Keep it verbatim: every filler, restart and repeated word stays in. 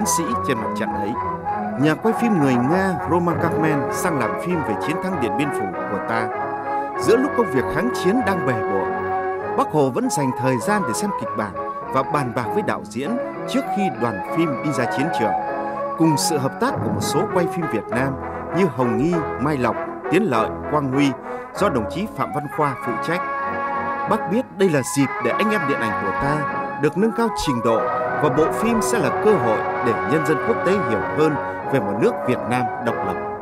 sĩ trên mặt trận ấy. Nhà quay phim người Nga Roman Karmen sang làm phim về chiến thắng Điện Biên Phủ của ta. Giữa lúc công việc kháng chiến đang bề bộn, Bác Hồ vẫn dành thời gian để xem kịch bản và bàn bạc với đạo diễn trước khi đoàn phim đi ra chiến trường, cùng sự hợp tác của một số quay phim Việt Nam như Hồng Nghi, Mai Lộc, Tiến Lợi, Quang Huy do đồng chí Phạm Văn Khoa phụ trách. Bác biết đây là dịp để anh em điện ảnh của ta được nâng cao trình độ, và bộ phim sẽ là cơ hội để nhân dân quốc tế hiểu hơn về một nước Việt Nam độc lập.